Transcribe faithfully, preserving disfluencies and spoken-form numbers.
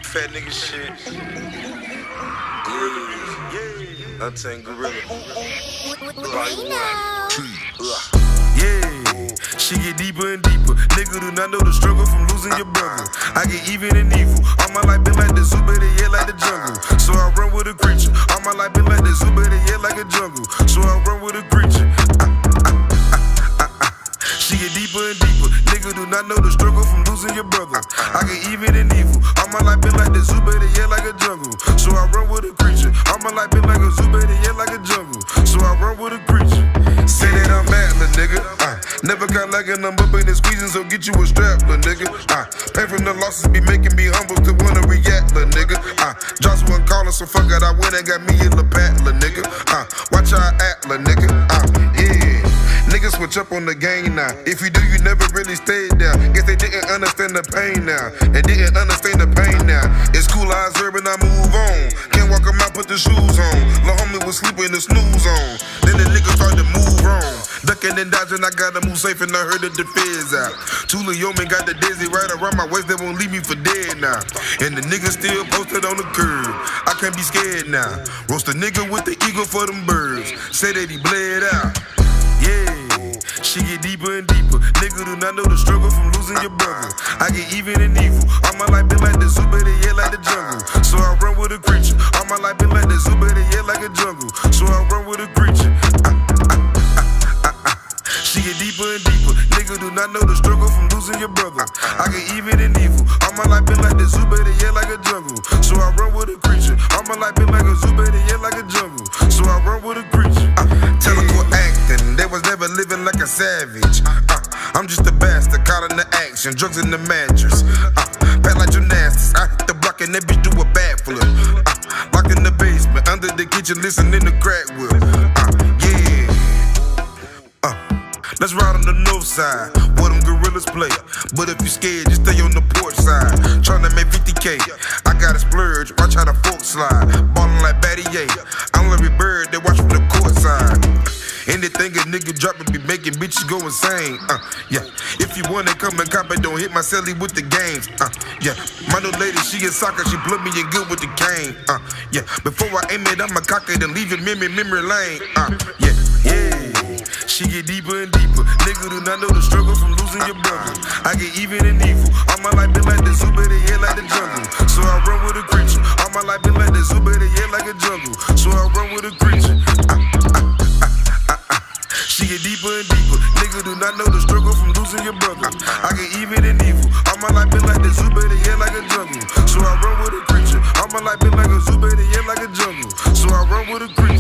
Fat nigga shit. Gorilla music, yeah. Untamed Gorilla. Yeah, she get deeper and deeper. Nigga do not know the struggle from losing your brother. I get even and evil. All my life been like the zoo, but it yeah like the jungle. So I run with a creature. All my life been like the zoo, but it yeah like a jungle. So I run with a creature. She get deeper and deeper. Nigga do not know the struggle from losing your brother. I get even and evil. All my life been like the zoo, but it yeah like a jungle. So I run with a creature. All my life been like a zoo, but it yeah like a jungle. So I run with a creature. Say that I'm mad, lil' nigga. Uh, never got like I'm up in the squeezing, so get you a strap, lil' nigga. Uh, pay from the losses be making me humble to wanna react, lil' nigga. Uh, Joshua calling, so fuck it, I went and got me a lil' pat, lil' nigga. Uh, watch how I act, lil' nigga. Uh, yeah. Niggas switch up on the game now. If you do, you never really stayed there. Guess they didn't understand the pain now. They didn't understand the pain now. It's cool, eyes urban, I move on. Can't walk 'em out, put the shoes on. Lil' homie was sleeping in the snooze on. Then the nigga started to move wrong. Ducking and dodging, I gotta move safe and I heard that the feds out. Tula Yeoman got the dizzy right around my waist, they won't leave me for dead now. And the nigga still posted on the curb. I can't be scared now. Roast a nigga with the eagle for them birds. Say that he bled out. Yeah, she get deeper and deeper. Nigga do not know the struggle from losing your brother. I get even and evil. All my life been like the zoo, but it yeah like the jungle. So I run with a creature. All my life been like the zoo, but it yeah like a jungle. So I run with a creature. She get deeper and deeper. Nigga do not know the struggle from losing your brother. I get even and evil. All my life been like the zoo, but it yeah like a jungle. So I run with a creature. All my life been like a zoo, but it yeah like a jungle. So I run with a creature. Uh, Teleco acting, they was never living like a savage. Uh, I'm just a bastard, caught in the action, drugs in the mattress. Uh, bad like gymnastics. I hit the block and that bitch do a backflip. Uh, locked in the basement, under the kitchen, listening to crack whip. Uh, yeah. Uh. Let's ride on the north side, where them gorillas play. But if you scared, just stay on the porch side. Tryna make fifty K, I gotta splurge, watch how the fork slide. Ballin' like Battier, I'm Larry Bird, they watch from the court side. Anything a nigga drop it be making bitches go insane. Uh, yeah, if you wanna come and cop it, don't hit my celly with the games. Uh, yeah, my new lady, she in soccer, she put me in good with the cane. Uh, yeah, before I aim it, I'ma cock it and leave it memory, memory lane. Uh, yeah, yeah. She get deeper and deeper. Nigga do not know the struggle from losing your brother. I get even and evil. All my life been like the zoo, but it yeah like the jungle. So I run with a creature. All my life been like the zoo, but it yeah like a jungle. So I run with a creature. Uh, uh, uh, uh, uh. She get deeper and deeper. Nigga do not know the struggle from losing your brother. I get even and evil. All my life been like the zoo, but it yeah like a jungle. So I run with a creature. All my life been like a zoo, but it yeah like a jungle. So I run with a creature.